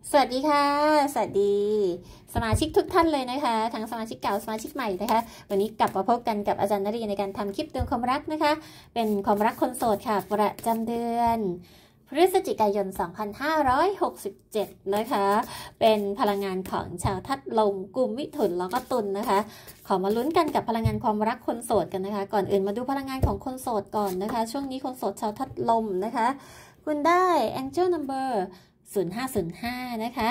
สวัสดีค่ะสวัสดีสมาชิกทุกท่านเลยนะคะทั้งสมาชิกเก่าสมาชิกใหม่นะคะวันนี้กลับมาพบกันกับอาจารย์นรีในการทำคลิปเตือนความรักนะคะเป็นความรักคนโสดค่ะประจำเดือนพฤศจิกายน 2567 นะคะเป็นพลังงานของชาวธาตุลมกุมมิถุนแล้วก็ตุลนะคะขอมาลุ้นกันกับพลังงานความรักคนโสดกันนะคะก่อนอื่นมาดูพลังงานของคนโสดก่อนนะคะช่วงนี้คนโสดชาวธาตุลมนะคะคุณได้ Angel Number 0505 นะคะ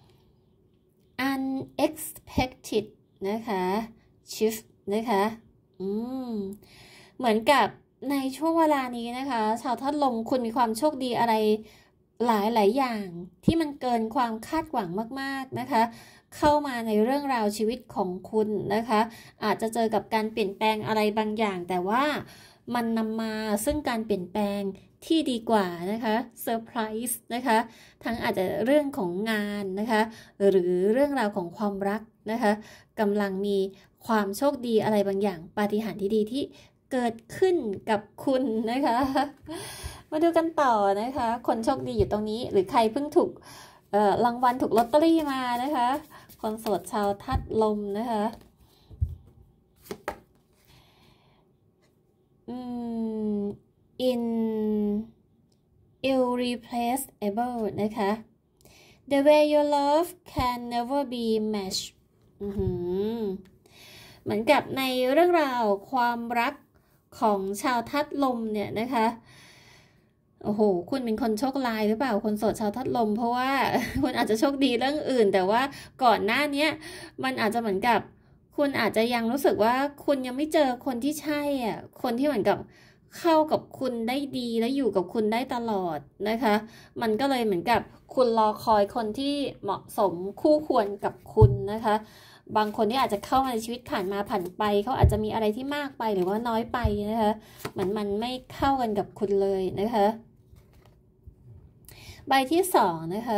unexpected นะคะ shift นะคะเหมือนกับในช่วงเวลานี้นะคะชาวธาตุลมคุณมีความโชคดีอะไรหลายอย่างที่มันเกินความคาดหวังมากๆนะคะเข้ามาในเรื่องราวชีวิตของคุณนะคะอาจจะเจอกับการเปลี่ยนแปลงอะไรบางอย่างแต่ว่ามันนำมาซึ่งการเปลี่ยนแปลงที่ดีกว่านะคะเซอร์ไพรส์นะคะทั้งอาจจะเรื่องของงานนะคะหรือเรื่องราวของความรักนะคะกำลังมีความโชคดีอะไรบางอย่างปาฏิหาริย์ที่ดีที่เกิดขึ้นกับคุณนะคะมาดูกันต่อนะคะคนโชคดีอยู่ตรงนี้หรือใครเพิ่งถูกรางวัลถูกลอตเตอรี่มานะคะคนโสดชาวธาตุลมนะคะirreplaceable นะคะ the way you love can never be matched เหมือนกับในเรื่องราวความรักของชาวธาตุลมเนี่ยนะคะโอ้โหคุณเป็นคนโชคร้ายหรือเปล่าคนโสดชาวธาตุลมเพราะว่าคุณอาจจะโชคดีเรื่องอื่นแต่ว่าก่อนหน้านี้มันอาจจะเหมือนกับคุณอาจจะยังรู้สึกว่าคุณยังไม่เจอคนที่ใช่อ่ะคนที่เหมือนกับเข้ากับคุณได้ดีและอยู่กับคุณได้ตลอดนะคะมันก็เลยเหมือนกับคุณรอคอยคนที่เหมาะสมคู่ควรกับคุณนะคะบางคนที่อาจจะเข้ามาในชีวิตผ่านมาผ่านไปเขาอาจจะมีอะไรที่มากไปหรือว่าน้อยไปนะคะมันไม่เข้ากันกับคุณเลยนะคะใบที่2นะคะ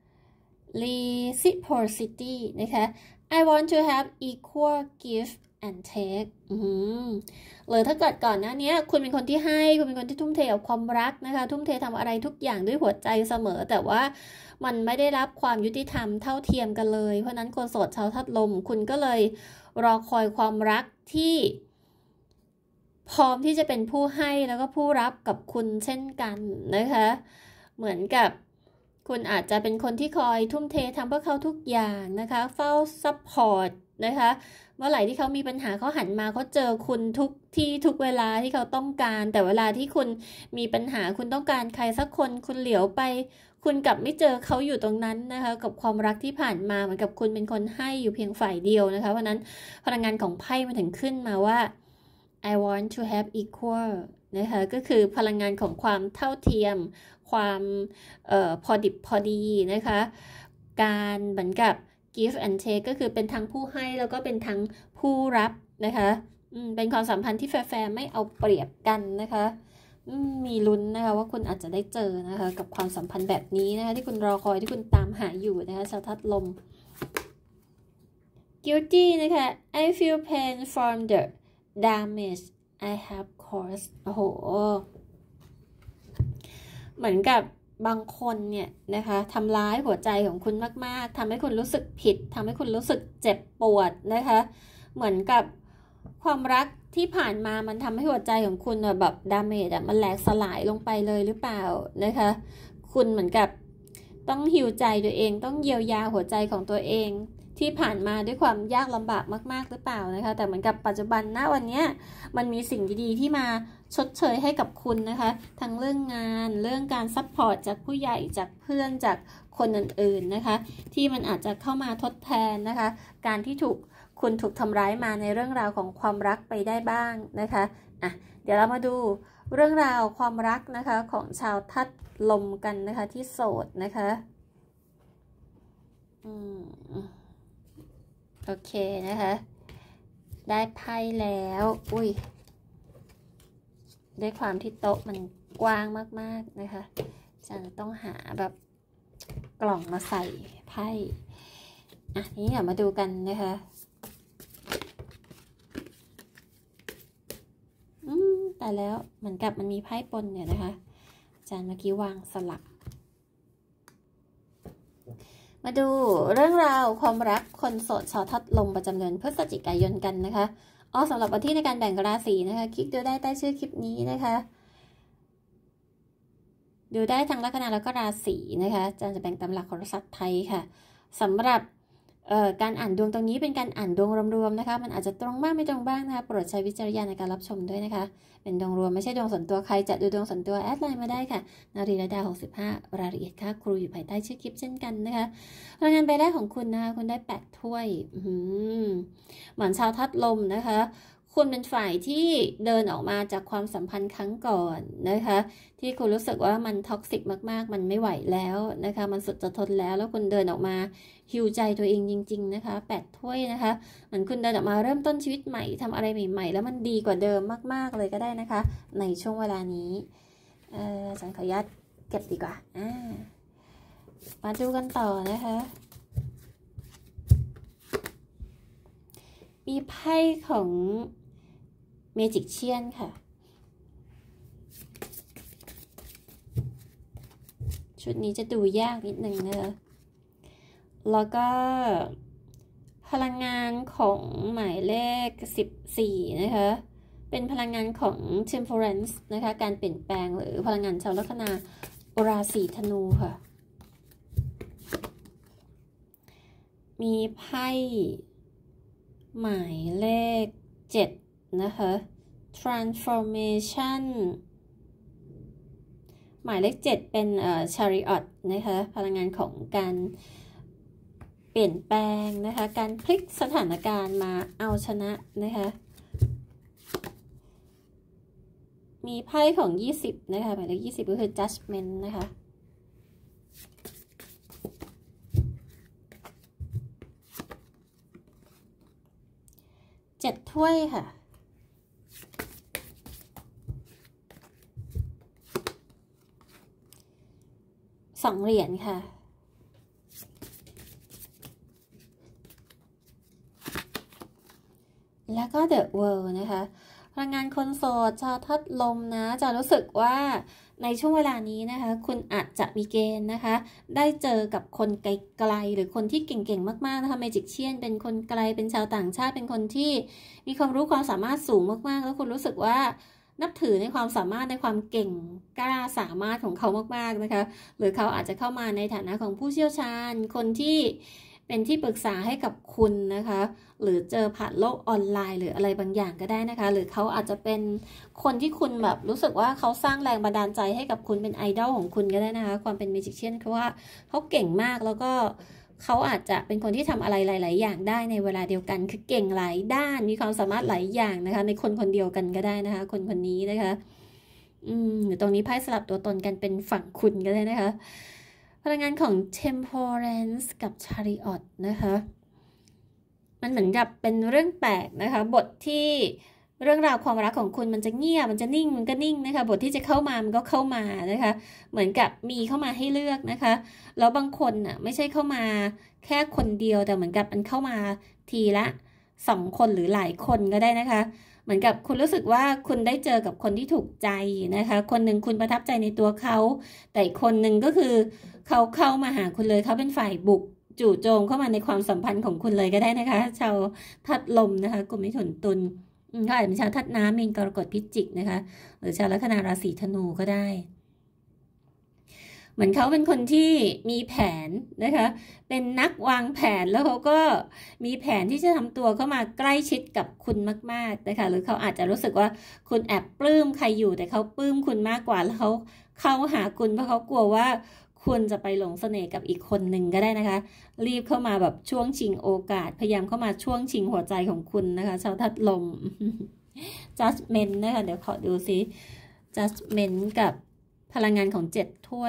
reciprocity นะคะ I want to have equal give and take หรือถ้าเกิดก่อนหน้านี้คุณเป็นคนที่ให้คุณเป็นคนที่ทุ่มเทกับความรักนะคะทุ่มเททำอะไรทุกอย่างด้วยหัวใจเสมอแต่ว่ามันไม่ได้รับความยุติธรรมเท่าเทียมกันเลยเพราะนั้นคนโสดชาวธาตุลมคุณก็เลยรอคอยความรักที่พร้อมที่จะเป็นผู้ให้แล้วก็ผู้รับกับคุณเช่นกันนะคะเหมือนกับคุณอาจจะเป็นคนที่คอยทุ่มเททำเพื่อเขาทุกอย่างนะคะเฝ้าซัพพอร์ตนะคะเมื่อไหร่ที่เขามีปัญหาเขาหันมาเขาเจอคุณทุกที่ทุกเวลาที่เขาต้องการแต่เวลาที่คุณมีปัญหาคุณต้องการใครสักคนคุณเหลียวไปคุณกลับไม่เจอเขาอยู่ตรงนั้นนะคะกับความรักที่ผ่านมาเหมือนกับคุณเป็นคนให้อยู่เพียงฝ่ายเดียวนะคะเพราะนั้นพลังงานของไพ่มันถึงขึ้นมาว่า I want to have equal นะคะก็คือพลังงานของความเท่าเทียมความพอดิบพอดีนะคะการเหมือนกับ give and take ก็คือเป็นทั้งผู้ให้แล้วก็เป็นทั้งผู้รับนะคะเป็นความสัมพันธ์ที่แฟร์ไม่เอาเปรียบกันนะคะมีลุ้นนะคะว่าคุณอาจจะได้เจอนะคะกับความสัมพันธ์แบบนี้นะคะที่คุณรอคอยที่คุณตามหาอยู่นะคะชาวธาตุลม guilty นะคะ I feel pain from the damage I have caused โอ้โหเหมือนกับบางคนเนี่ยนะคะทำร้ายหัวใจของคุณมากๆทำให้คุณรู้สึกผิดทำให้คุณรู้สึกเจ็บปวดนะคะเหมือนกับความรักที่ผ่านมามันทำให้หัวใจของคุณแบบดาเมจมันแหลกสลายลงไปเลยหรือเปล่านะคะคุณเหมือนกับต้องฮีลใจตัวเองต้องเยียวยาหัวใจของตัวเองที่ผ่านมาด้วยความยากลำบากมากๆหรือเปล่านะคะแต่เหมือนกับปัจจุบันณวันนี้มันมีสิ่งดีๆที่มาชดเชยให้กับคุณนะคะทั้งเรื่องงานเรื่องการซัพพอร์ตจากผู้ใหญ่จากเพื่อนจากคนอื่นๆนะคะที่มันอาจจะเข้ามาทดแทนนะคะการที่คุณถูกทำร้ายมาในเรื่องราวของความรักไปได้บ้างนะคะเดี๋ยวเรามาดูเรื่องราวความรักนะคะของชาวธาตุลมกันนะคะที่โสดนะคะโอเคนะคะได้ไพ่แล้วด้วยความที่โต๊ะมันกว้างมากๆนะคะฉันต้องหาแบบกล่องมาใส่ไพ่นี้เดี๋ยวมาดูกันนะคะแต่แล้วเหมือนกับมันมีไพ่ปนเนี่ยนะคะอาจารย์เมื่อกี้วางสลับมาดูเรื่องราวความรักคนโสดชาวธาตุลมประจำเดือนพฤศจิกายนกันนะคะสำหรับวันที่ในการแบ่งราศีนะคะคลิกดูได้ใต้ชื่อคลิปนี้นะคะดูได้ทั้งลัคนาแล้วก็ราศีนะคะอาจารย์จะแบ่งตามหลักโหราศาสตร์ไทยค่ะสำหรับการอ่านดวงตรงนี้เป็นการอ่านดวงรวมๆนะคะมันอาจจะตรงบ้างไม่ตรงบ้างนะคะโปรดใช้วิจารณญาณในการรับชมด้วยนะคะเป็นดวงรวมไม่ใช่ดวงส่วนตัวใครจะดูดวงส่วนตัวแอดไลน์มาได้ค่ะนารีระดา65รายละเอียดค่าครูอยู่ภายใต้ชื่อคลิปเช่นกันนะคะรายงานไปได้ของคุณนะคะคุณได้8ถ้วยเหมือนชาวธาตุลมนะคะคุณเป็นฝ่ายที่เดินออกมาจากความสัมพันธ์ครั้งก่อนนะคะที่คุณรู้สึกว่ามันท็อกซิกมากๆมันไม่ไหวแล้วนะคะมันสุดจะทนแล้วคุณเดินออกมาฮิวใจตัวเองจริงๆนะคะ8ถ้วยนะคะเหมือนคุณเดินออกมาเริ่มต้นชีวิตใหม่ทำอะไรใหม่ๆแล้วมันดีกว่าเดิมมากๆเลยก็ได้นะคะในช่วงเวลานี้ฉันขออนุญาตเก็บดีกว่ามาดูกันต่อนะคะมีไพ่ของเมจิกเชียนค่ะชุดนี้จะดูยากนิดนึงนะคะแล้วก็พลังงานของหมายเลข14นะคะเป็นพลังงานของ temperance นะคะการเปลี่ยนแปลงหรือพลังงานชาวลัคนาราศีธนูค่ะมีไพ่หมายเลข7นะคะ transformation หมายเลข7เป็นchariot นะคะพลังงานของการเปลี่ยนแปลงนะคะการพลิกสถานการณ์มาเอาชนะนะคะมีไพ่ของ20นะคะหมายเลข20ก็คือ judgment นะคะ7ถ้วยค่ะ2เหรียญค่ะแล้วก็ The World นะคะพลังงานคนโสดชาวธาตุลมนะจะรู้สึกว่าในช่วงเวลานี้นะคะคุณอาจจะมีเกณฑ์นะคะได้เจอกับคนไกลๆหรือคนที่เก่งๆมากๆนะคะเมจิกเชียนเป็นคนไกลเป็นชาวต่างชาติเป็นคนที่มีความรู้ความสามารถสูงมากๆแล้วคุณรู้สึกว่านับถือในความสามารถในความเก่งกล้าสามารถของเขามากๆนะคะหรือเขาอาจจะเข้ามาในฐานะของผู้เชี่ยวชาญคนที่เป็นที่ปรึกษาให้กับคุณนะคะหรือเจอผ่านโลกออนไลน์หรืออะไรบางอย่างก็ได้นะคะหรือเขาอาจจะเป็นคนที่คุณแบบรู้สึกว่าเขาสร้างแรงบันดาลใจให้กับคุณเป็นไอดอลของคุณก็ได้นะคะความเป็นเมจิกเชียนคือว่าเขาเก่งมากแล้วก็เขาอาจจะเป็นคนที่ทำอะไรหลายๆอย่างได้ในเวลาเดียวกันคือเก่งหลายด้านมีความสามารถหลายอย่างนะคะในคนคนเดียวกันก็ได้นะคะคนคนนี้นะคะหรือตรงนี้ไพ่สลับตัวตนกันเป็นฝั่งคุณก็ได้นะคะพลังงานของ temperance กับ chariot นะคะมันเหมือนกับเป็นเรื่องแปลกนะคะบทที่เรื่องราวความรักของคุณมันจะเงียบมันจะนิ่งมันก็นิ่งนะคะบทที่จะเข้ามามันก็เข้ามานะคะเหมือนกับมีเข้ามาให้เลือกนะคะแล้วบางคนน่ะไม่ใช่เข้ามาแค่คนเดียวแต่เหมือนกับมันเข้ามาทีละ2คนหรือหลายคนก็ได้นะคะเหมือนกับคุณรู้สึกว่าคุณได้เจอกับคนที่ถูกใจนะคะคนหนึ่งคุณประทับใจในตัวเขาแต่อีกคนหนึ่งก็คือเขาเข้ามาหาคุณเลยเขาเป็นฝ่ายบุกจู่โจมเข้ามาในความสัมพันธ์ของคุณเลยก็ได้นะคะชาวธาตุลมนะคะกลุ่มมิถุนตุลเขาอาจจะเป็นชาวธาตุน้ำมีนกรกฎพิจิกนะคะหรือชาวลัคนาราศีธนูก็ได้เหมือนเขาเป็นคนที่มีแผนนะคะเป็นนักวางแผนแล้วเขาก็มีแผนที่จะทำตัวเข้ามาใกล้ชิดกับคุณมากๆนะคะหรือเขาอาจจะรู้สึกว่าคุณแอบปลื้มใครอยู่แต่เขาปลื้มคุณมากกว่าแล้วเขาเข้าหาคุณเพราะเขากลัวว่าคุณจะไปหลงเสน่ห์กับอีกคนหนึ่งก็ได้นะคะรีบเข้ามาแบบช่วงชิงโอกาสพยายามเข้ามาช่วงชิงหัวใจของคุณนะคะชาวธาตุลม judgment นะคะเดี๋ยวขอดูซิ judgment กับพลังงานของ7ถ้วย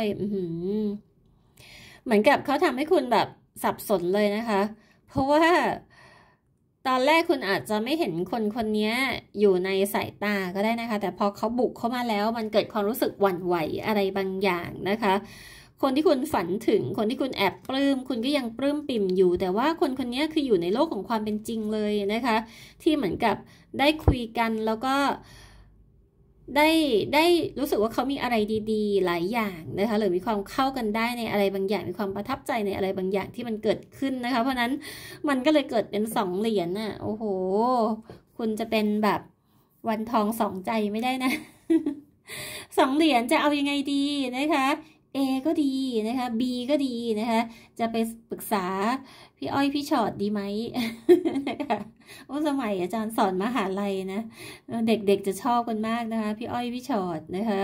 เหมือนกับเขาทำให้คุณแบบสับสนเลยนะคะเพราะว่าตอนแรกคุณอาจจะไม่เห็นคนคนนี้อยู่ในสายตาก็ได้นะคะแต่พอเขาบุกเข้ามาแล้วมันเกิดความรู้สึกหวั่นไหวอะไรบางอย่างนะคะคนที่คุณฝันถึงคนที่คุณแอบปลื้มคุณก็ยังปลื้มปิ่มอยู่แต่ว่าคนคนนี้คืออยู่ในโลกของความเป็นจริงเลยนะคะที่เหมือนกับได้คุยกันแล้วก็ได้ได้รู้สึกว่าเขามีอะไรดีๆหลายอย่างนะคะหรือมีความเข้ากันได้ในอะไรบางอย่างมีความประทับใจในอะไรบางอย่างที่มันเกิดขึ้นนะคะเพราะนั้นมันก็เลยเกิดเป็น2 เหรียญน่ะโอ้โหคุณจะเป็นแบบวันทอง2 ใจไม่ได้นะ 2 เหรียญจะเอายังไงดีนะคะ A ก็ดีนะคะ B ก็ดีนะคะจะไปปรึกษาพี่อ้อยพี่ชอตดีไหม นะคะโอ้สมัยอาจารย์สอนมหาลัยนะเด็กๆจะชอบกันมากนะคะพี่อ้อยพี่ชอตนะคะ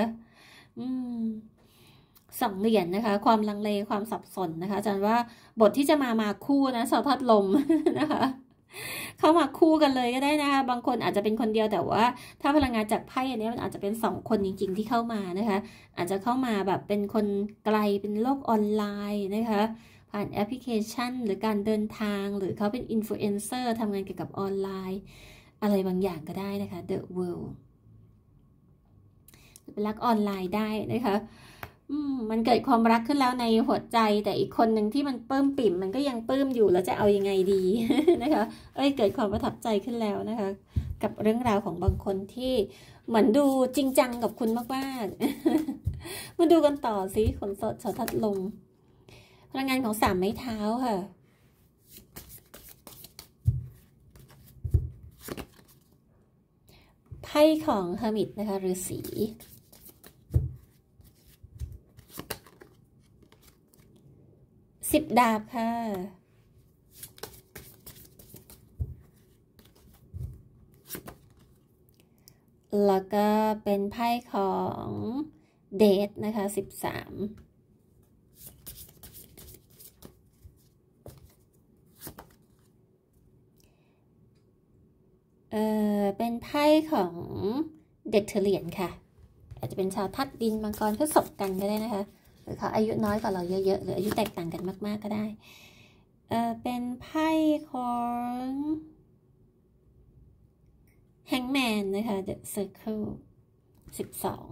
2 เหรียญนะคะความลังเลความสับสนนะคะอาจารย์ว่าบทที่จะมาคู่นะสาวพัดลม นะคะเข้ามาคู่กันเลยก็ได้นะคะบางคนอาจจะเป็นคนเดียวแต่ว่าถ้าพลังงานจากไพ่อันนี้มันอาจจะเป็น2 คนจริงๆที่เข้ามานะคะอาจจะเข้ามาแบบเป็นคนไกลเป็นโลกออนไลน์นะคะผ่านแอปพลิเคชันหรือการเดินทางหรือเขาเป็นอินฟลูเอนเซอร์ทำงานเกี่ยวกับออนไลน์อะไรบางอย่างก็ได้นะคะ The World เป็นรักออนไลน์ได้นะคะมันเกิดความรักขึ้นแล้วในหัวใจแต่อีกคนหนึ่งที่มันปลื้มปิ่มมันก็ยังปลื้มอยู่แล้วจะเอายังไงดี นะคะเกิดความประทับใจขึ้นแล้วนะคะกับเรื่องราวของบางคนที่เหมือนดูจริงจังกับคุณมากๆ มาดูกันต่อสิขนสดชาวทัดลงพลังงานของ3 ไม้เท้าค่ะไพ่ของเฮอร์มิตนะคะฤาษี10 ดาบค่ะแล้วก็เป็นไพ่ของเดทนะคะ13เป็นไพ่ของเด็กเถรียญค่ะอาจจะเป็นชาวธาตุดินมังกรพฤษภกันก็ได้นะคะหรือเขาอายุน้อยกว่าเราเยอะๆหรืออายุแตกต่างกันมากๆก็ได้เป็นไพ่ของแฮงแมนนะคะ The Circle 12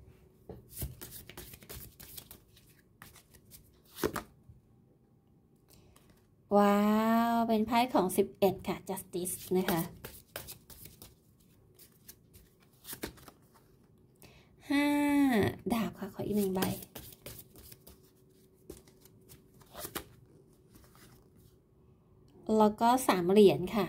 ว้าวเป็นไพ่ของ11ค่ะ Justice นะคะ5 ดาบค่ะขออีก1 ใบแล้วก็3 เหรียญค่ะ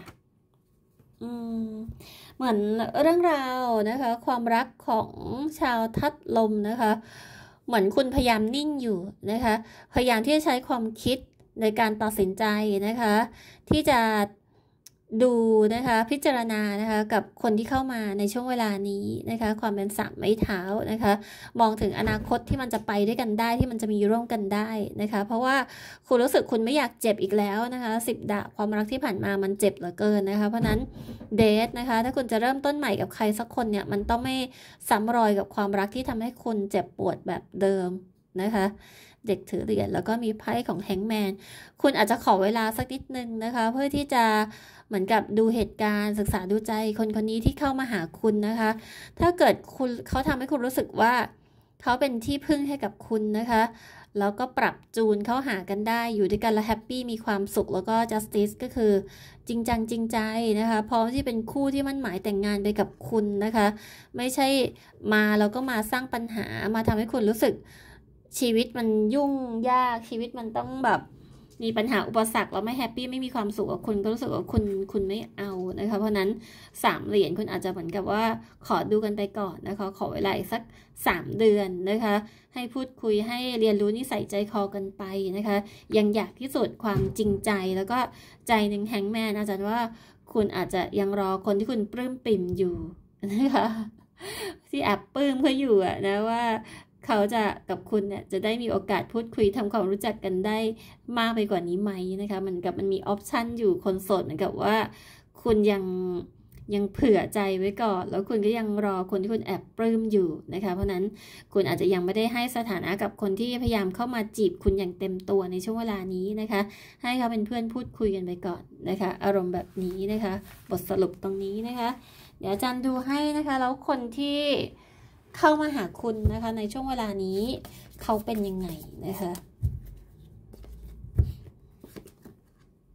เหมือนเรื่องราวนะคะความรักของชาวทัดลมนะคะเหมือนคุณพยายามนิ่งอยู่นะคะพยายามที่จะใช้ความคิดในการตัดสินใจนะคะที่จะดูนะคะพิจารณานะคะกับคนที่เข้ามาในช่วงเวลานี้นะคะความเป็น3 ไม้เท้านะคะมองถึงอนาคตที่มันจะไปด้วยกันได้ที่มันจะมีร่วมกันได้นะคะเพราะว่าคุณรู้สึกคุณไม่อยากเจ็บอีกแล้วนะคะ10 ดาบความรักที่ผ่านมามันเจ็บเหลือเกินนะคะเพราะนั้นเดทนะคะถ้าคุณจะเริ่มต้นใหม่กับใครสักคนเนี่ยมันต้องไม่ซ้ำรอยกับความรักที่ทำให้คุณเจ็บปวดแบบเดิมนะคะเด็กถือเหรียญแล้วก็มีไพ่ของแฮงแมนคุณอาจจะขอเวลาสักนิดนึงนะคะเพื่อที่จะเหมือนกับดูเหตุการณ์ศึกษาดูใจคนนี้ที่เข้ามาหาคุณนะคะถ้าเกิดเขาทำให้คุณรู้สึกว่าเขาเป็นที่พึ่งให้กับคุณนะคะแล้วก็ปรับจูนเข้าหากันได้อยู่ด้วยกันแล้วแฮปปี้มีความสุขแล้วก็ justice ก็คือจริงจังจริงใจนะคะพร้อมที่เป็นคู่ที่มั่นหมายแต่งงานไปกับคุณนะคะไม่ใช่มาแล้วก็มาสร้างปัญหามาทำให้คุณรู้สึกชีวิตมันยุ่งยากชีวิตมันต้องแบบมีปัญหาอุปสรรคแล้วไม่แฮปปี้ไม่มีความสุขกับคุณก็รู้สึกว่าคุณไม่เอานะคะเพราะนั้น3 เหรียญคุณอาจจะเหมือนกับว่าขอดูกันไปก่อนนะคะขอเวลาอีกสัก3 เดือนนะคะให้พูดคุยให้เรียนรู้นิสัยใจคอกันไปนะคะยังอยากพิสูจน์ความจริงใจแล้วก็ใจหนึ่งแฮงแมนอาจารย์ว่าคุณอาจจะยังรอคนที่คุณปลื้มปิ่มอยู่นะคะที่แอบปลื้มเขาอยู่นะว่าเขาจะกับคุณเนี่ยจะได้มีโอกาสพูดคุยทำความรู้จักกันได้มากไปกว่านี้ไหมนะคะมันกับมันมีออปชันอยู่คนโสดเหมือนกับว่าคุณยังเผื่อใจไว้ก่อนแล้วคุณก็ยังรอคนที่คุณแอบปลื้มอยู่นะคะเพราะนั้นคุณอาจจะยังไม่ได้ให้สถานะกับคนที่พยายามเข้ามาจีบคุณอย่างเต็มตัวในช่วงเวลานี้นะคะให้เขาเป็นเพื่อนพูดคุยกันไปก่อนนะคะอารมณ์แบบนี้นะคะบทสรุปตรงนี้นะคะเดี๋ยวอาจารย์ดูให้นะคะแล้วคนที่เข้ามาหาคุณนะคะในช่วงเวลานี้เขาเป็นยังไงนะคะ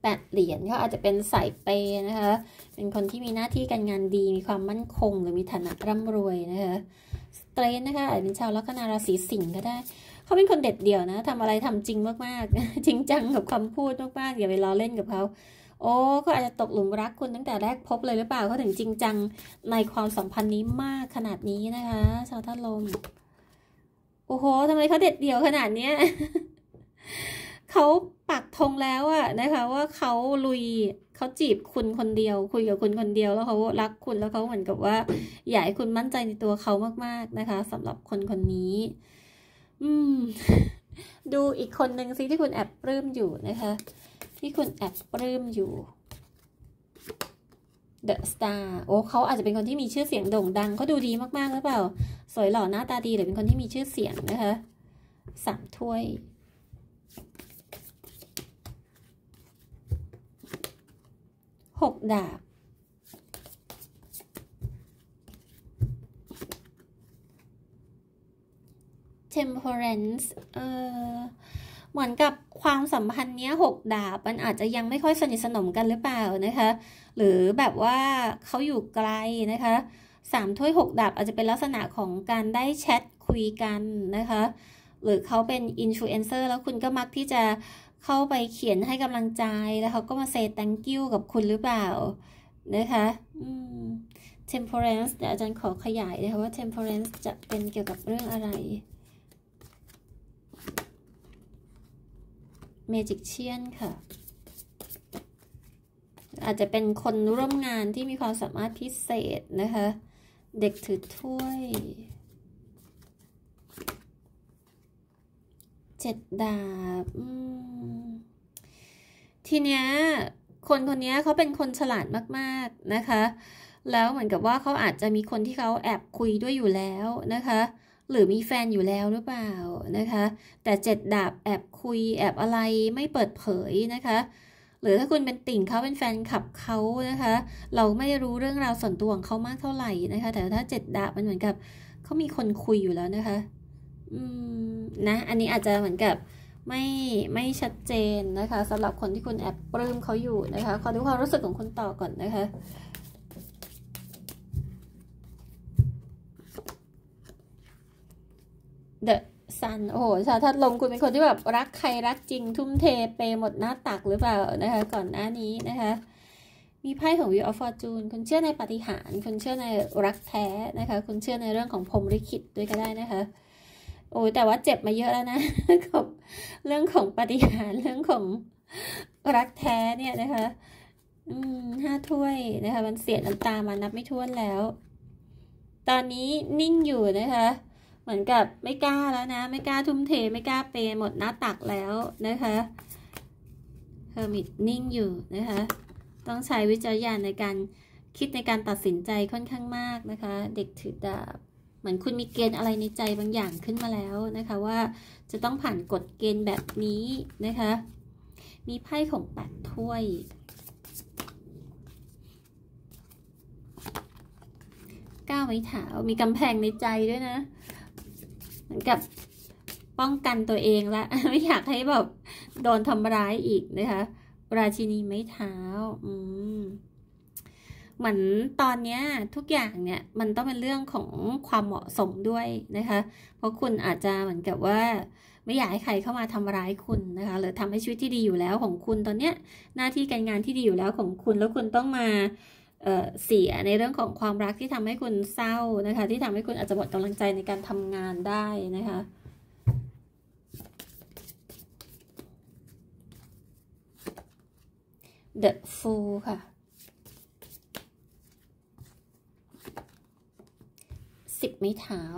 8 เหรียญเขาอาจจะเป็นสายเปย์นะคะเป็นคนที่มีหน้าที่การงานดีมีความมั่นคงหรือมีฐานะร่ำรวยนะคะสเตรนนะคะอาจจะเป็นชาวลัคนาราศีสิงห์ก็ได้เขาเป็นคนเด็ดเดี่ยวนะทำอะไรทำจริงมากๆ จริงจังกับคำพูดมากๆอย่าไปล้อเล่นกับเขาโอ้เขาอาจจะตกหลุมรักคุณตั้งแต่แรกพบเลยหรือเปล่าเขาถึงจริงจังในความสัมพันธ์นี้มากขนาดนี้นะคะชาวธาตุลมโอ้โหทำไมเขาเด็ดเดี่ยวขนาดเนี้ย เขาปักธงแล้วอะนะคะว่าเขาลุยเขาจีบคุณคนเดียวคุยกับคุณคนเดียวแล้วเขารักคุณแล้วเขาเหมือนกับว่าอยากให้คุณมั่นใจในตัวเขามากๆนะคะสำหรับคนคนนี้ดูอีกคนหนึ่งซิที่คุณแอบปลื้มอยู่นะคะที่คุณแอบปลื้มอยู่ The Star โอ้เขาอาจจะเป็นคนที่มีชื่อเสียงโด่งดังเขาดูดีมากๆหรือเปล่าสวยหล่อหน้าตาดีหรือเป็นคนที่มีชื่อเสียงนะคะ3 ถ้วย6 ดาบTemperance เหมือนกับความสัมพันธ์เนี้ย6 ดาบมันอาจจะยังไม่ค่อยสนิทสนมกันหรือเปล่านะคะหรือแบบว่าเขาอยู่ไกลนะคะ3 ถ้วย 6 ดาบอาจจะเป็นลักษณะของการได้แชทคุยกันนะคะหรือเขาเป็นอินฟลูเอนเซอร์แล้วคุณก็มักที่จะเข้าไปเขียนให้กำลังใจแล้วเขาก็มา say thank you กับคุณหรือเปล่านะคะTemperance เดี๋ยวอาจารย์ขอขยายนะคะว่า Temperance จะเป็นเกี่ยวกับเรื่องอะไร Magician ค่ะอาจจะเป็นคนร่วมงานที่มีความสามารถพิเศษนะคะเด็กถือถ้วย7 ดาบทีเนี้ยคนคนนี้เขาเป็นคนฉลาดมากๆนะคะแล้วเหมือนกับว่าเขาอาจจะมีคนที่เขาแอบคุยด้วยอยู่แล้วนะคะหรือมีแฟนอยู่แล้วหรือเปล่านะคะแต่7 ดาบแอบคุยแอบอะไรไม่เปิดเผยนะคะหรือถ้าคุณเป็นติ่งเขาเป็นแฟนคลับเขานะคะเราไม่ได้รู้เรื่องราวส่วนตัวของเขามากเท่าไหร่นะคะแต่ถ้า7 ดาบมันเหมือนกับเขามีคนคุยอยู่แล้วนะคะนะอันนี้อาจจะเหมือนกับไม่ชัดเจนนะคะสำหรับคนที่คุณแอบปลื้มเขาอยู่นะคะขอดูความรู้สึกของคุณต่อก่อนนะคะ The Sun โอ้โหชาวธาตุลมคุณเป็นคนที่แบบรักใครรักจริงทุ่มเทเปหมดหน้าตักหรือเปล่านะคะก่อนหน้านี้นะคะมีไพ่ของ Wheel of Fortune คุณเชื่อในปาฏิหาริย์คุณเชื่อในรักแท้นะคะคุณเชื่อในเรื่องของพรหมลิขิตด้วยก็ได้นะคะโอ้แต่ว่าเจ็บมาเยอะแล้วนะกับเรื่องของปาฏิหาริย์เรื่องของรักแท้เนี่ยนะคะ5 ถ้วยนะคะมันเสียน้ำตามานับไม่ถ้วนแล้วตอนนี้นิ่งอยู่นะคะเหมือนกับไม่กล้าแล้วนะไม่กล้าทุ่มเทไม่กล้าเปย์หมดหน้าตักแล้วนะคะเฮอร์มิตนิ่งอยู่นะคะต้องใช้วิจารณญาณในการคิดในการตัดสินใจค่อนข้างมากนะคะเด็กถือดาบเหมือนคุณมีเกณฑ์อะไรในใจบางอย่างขึ้นมาแล้วนะคะว่าจะต้องผ่านกฎเกณฑ์แบบนี้นะคะมีไพ่ของ8 ถ้วย9 ไม้เท้ามีกำแพงในใจด้วยนะเหมือนกับป้องกันตัวเองละไม่อยากให้แบบโดนทำร้ายอีกนะคะราชินีไม้เท้าเหมือนตอนนี้ทุกอย่างเนี่ยมันต้องเป็นเรื่องของความเหมาะสมด้วยนะคะเพราะคุณอาจจะเหมือนกับว่าไม่อยากให้ใครเข้ามาทำร้ายคุณนะคะหรือทำให้ชีวิตที่ดีอยู่แล้วของคุณตอนเนี้ยหน้าที่การงานที่ดีอยู่แล้วของคุณแล้วคุณต้องมาเสียในเรื่องของความรักที่ทำให้คุณเศร้านะคะที่ทำให้คุณอาจจะหมดกำลังใจในการทำงานได้นะคะ The Fool ค่ะ10 ไม้เท้า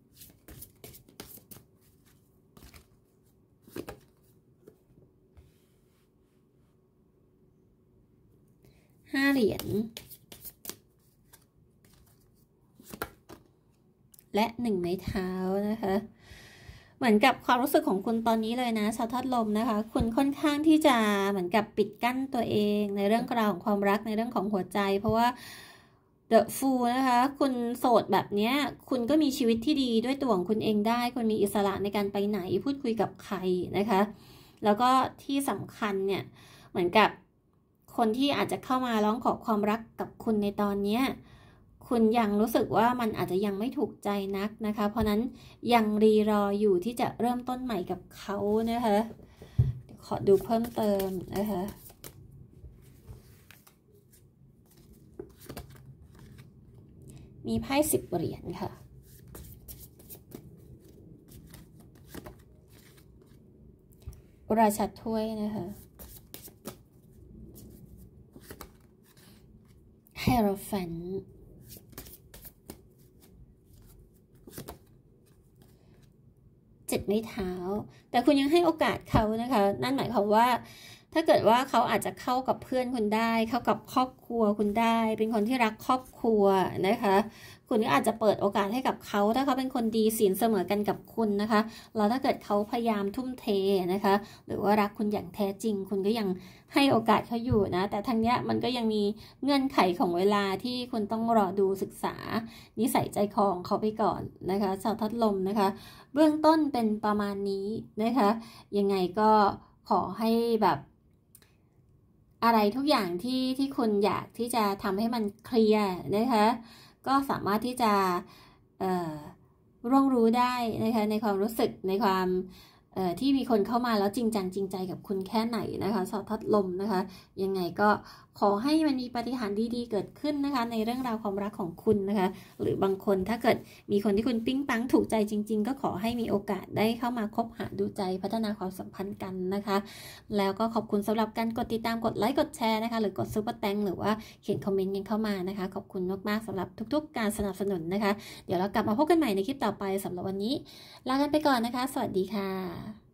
5 เหรียญและ1 ไม้เท้านะคะเหมือนกับความรู้สึกของคุณตอนนี้เลยนะชาวธาตุลมนะคะคุณค่อนข้างที่จะเหมือนกับปิดกั้นตัวเองในเรื่องราวของความรักในเรื่องของหัวใจเพราะว่า The Fool นะคะคุณโสดแบบนี้คุณก็มีชีวิตที่ดีด้วยตัวของคุณเองได้คุณมีอิสระในการไปไหนพูดคุยกับใครนะคะแล้วก็ที่สำคัญเนี่ยเหมือนกับคนที่อาจจะเข้ามาร้องขอความรักกับคุณในตอนนี้คุณยังรู้สึกว่ามันอาจจะยังไม่ถูกใจนักนะคะเพราะนั้นยังรีรออยู่ที่จะเริ่มต้นใหม่กับเขานะคะขอดูเพิ่มเติมนะคะมีไพ่10 เหรียญค่ะราชาถ้วยนะคะเฮโรแฟน7 ไม้เท้าแต่คุณยังให้โอกาสเขานะคะนั่นหมายความว่าถ้าเกิดว่าเขาอาจจะเข้ากับเพื่อนคุณได้เข้ากับครอบครัวคุณได้เป็นคนที่รักครอบครัวนะคะคุณก็อาจจะเปิดโอกาสให้กับเขาถ้าเขาเป็นคนดีศีลเสมอกันกับคุณนะคะแล้วถ้าเกิดเขาพยายามทุ่มเทนะคะหรือว่ารักคุณอย่างแท้จริงคุณก็ยังให้โอกาสเขาอยู่นะแต่ทางเนี้ยมันก็ยังมีเงื่อนไขของเวลาที่คุณต้องรอดูศึกษานิสัยใจคอของเขาไปก่อนนะคะชาวทัดลมนะคะเบื้องต้นเป็นประมาณนี้นะคะยังไงก็ขอให้แบบอะไรทุกอย่างที่คุณอยากที่จะทำให้มันเคลียร์นะคะก็สามารถที่จะร่วงรู้ได้นะคะในความรู้สึกในความที่มีคนเข้ามาแล้วจริงจังจริงใจกับคุณแค่ไหนนะคะชาวทัดลมนะคะยังไงก็ขอให้มันมีปาฏิหาริย์ดีๆเกิดขึ้นนะคะในเรื่องราวความรักของคุณนะคะหรือบางคนถ้าเกิดมีคนที่คุณปิ๊งปังถูกใจจริงๆก็ขอให้มีโอกาสได้เข้ามาคบหาดูใจพัฒนาความสัมพันธ์กันนะคะแล้วก็ขอบคุณสำหรับการกดติดตามกดไลค์กดแชร์นะคะหรือกดซุปเปอร์แตงหรือว่าเขียนคอมเมนต์กันเข้ามานะคะขอบคุณมากๆสำหรับทุกๆการสนับสนุนนะคะเดี๋ยวเรากลับมาพบกันใหม่ในคลิปต่อไปสำหรับวันนี้ลากันไปก่อนนะคะสวัสดีค่ะ